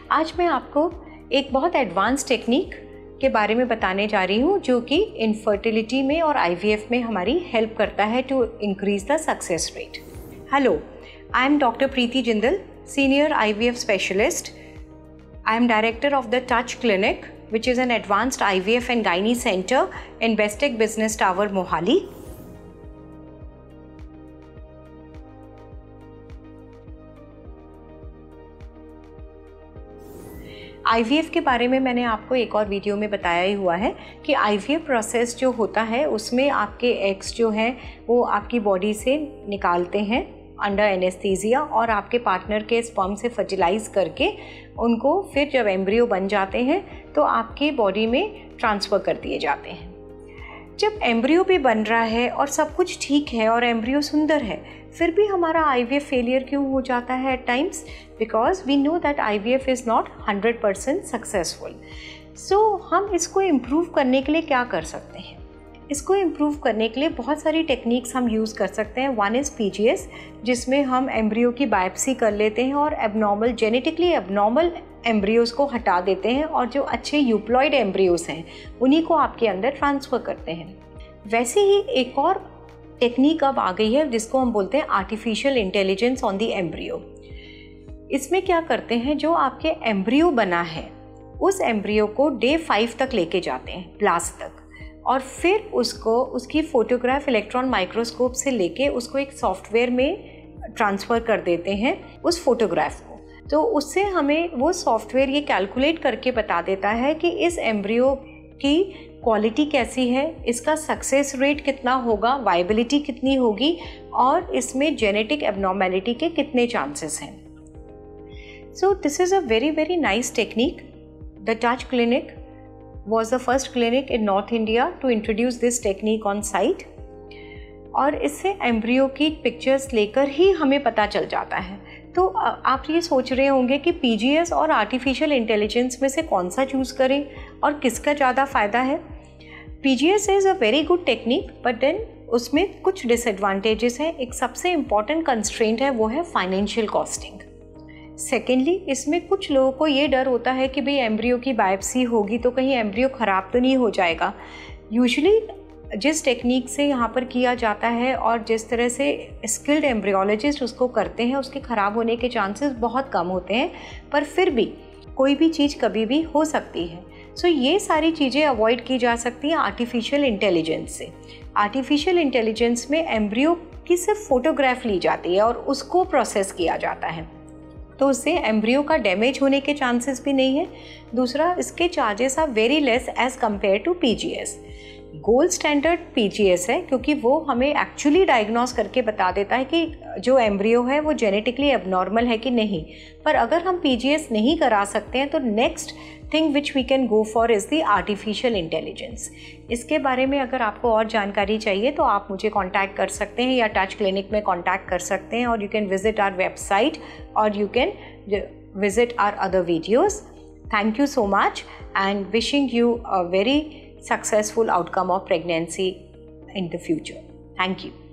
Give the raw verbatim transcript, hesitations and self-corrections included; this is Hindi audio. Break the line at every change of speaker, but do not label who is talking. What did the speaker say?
आज मैं आपको एक बहुत एडवांस टेक्निक के बारे में बताने जा रही हूँ जो कि इनफर्टिलिटी में और आईवीएफ में हमारी हेल्प करता है to increase the success rate. Hello, I am doctor Preeti Jindal, senior IVF specialist. I am director of the Touch Clinic, which is an advanced I V F and Gynae center in Bestech Business Tower, Mohali. I V F के बारे में मैंने आपको एक और वीडियो में बताया ही हुआ है कि आई वी एफ प्रोसेस जो होता है उसमें आपके एग्स जो हैं वो आपकी बॉडी से निकालते हैं अंडर एनेस्थीसिया और आपके पार्टनर के स्पर्म से फर्टिलाइज करके उनको फिर जब एम्ब्रियो बन जाते हैं तो आपकी बॉडी में ट्रांसफ़र कर दिए जाते हैं। जब एम्ब्रियो भी बन रहा है और सब कुछ ठीक है और एम्ब्रियो सुंदर है, फिर भी हमारा आई वी एफ फेलियर क्यों हो जाता है at times? Because we know that I V F is not hundred percent successful. So हम इसको इम्प्रूव करने के लिए क्या कर सकते हैं? इसको इम्प्रूव करने के लिए बहुत सारी टेक्निक्स हम यूज़ कर सकते हैं। One is P G S, जिसमें हम एम्ब्रियो की बायोप्सी कर लेते हैं और एबनॉर्मल जेनेटिकली एबनॉर्मल एम्ब्रियोज को हटा देते हैं और जो अच्छे यूप्लॉइड एम्ब्रियोज हैं उन्हीं को आपके अंदर ट्रांसफ़र करते हैं। वैसे ही एक और टेक्निक अब आ गई है जिसको हम बोलते हैं artificial intelligence on the embryo. इसमें क्या करते हैं, जो आपके एम्ब्रियो बना है उस एम्ब्रियो को डे फाइव तक लेके जाते हैं, ब्लास्ट तक, और फिर उसको उसकी फ़ोटोग्राफ इलेक्ट्रॉन माइक्रोस्कोप से लेके उसको एक सॉफ्टवेयर में ट्रांसफ़र कर देते हैं उस फोटोग्राफ को। तो उससे हमें वो सॉफ्टवेयर ये कैलकुलेट करके बता देता है कि इस एम्ब्रियो की क्वालिटी कैसी है, इसका सक्सेस रेट कितना होगा, वायबिलिटी कितनी होगी और इसमें जेनेटिक एबनॉर्मेलिटी के कितने चांसेस हैं। So this is a very very nice technique. The touch clinic was the first clinic in North India to introduce this technique on site। और इससे एम्ब्रियो की पिक्चर्स लेकर ही हमें पता चल जाता है। तो आप ये सोच रहे होंगे कि पी जी एस और आर्टिफिशियल इंटेलिजेंस में से कौन सा चूज़ करें और किसका ज़्यादा फ़ायदा है? P G S is a very good technique, but then उसमें कुछ डिसएडवांटेजेस हैं। एक सबसे इम्पॉर्टेंट कंस्ट्रेंट है, वो है फाइनेंशियल कॉस्टिंग। सेकेंडली, इसमें कुछ लोगों को ये डर होता है कि भाई एम्ब्रियो की बायोप्सी होगी तो कहीं एम्ब्रियो ख़राब तो नहीं हो जाएगा। यूजुअली जिस टेक्निक से यहाँ पर किया जाता है और जिस तरह से स्किल्ड एम्ब्रियोलॉजिस्ट उसको करते हैं, उसके ख़राब होने के चांसेस बहुत कम होते हैं, पर फिर भी कोई भी चीज़ कभी भी हो सकती है। सो so, ये सारी चीज़ें अवॉइड की जा सकती हैं आर्टिफिशियल इंटेलिजेंस से। आर्टिफिशियल इंटेलिजेंस में एम्ब्रियो की सिर्फ फ़ोटोग्राफ ली जाती है और उसको प्रोसेस किया जाता है, तो उससे एम्ब्रियो का डैमेज होने के चांसेस भी नहीं है। दूसरा, इसके charges are very less as compare to P G S. Gold standard P G S है क्योंकि वो हमें एक्चुअली डायग्नोस करके बता देता है कि जो एम्ब्रियो है वो जेनेटिकली एबनॉर्मल है कि नहीं। पर अगर हम पी जी एस नहीं करा सकते हैं तो next thing which we can go for is the artificial intelligence. इसके बारे में अगर आपको और जानकारी चाहिए तो आप मुझे कांटेक्ट कर सकते हैं या टच क्लिनिक में कांटेक्ट कर सकते हैं, और you can visit our website और you can visit our other videos. Thank you so much and wishing you a very successful outcome of pregnancy in the future. Thank you.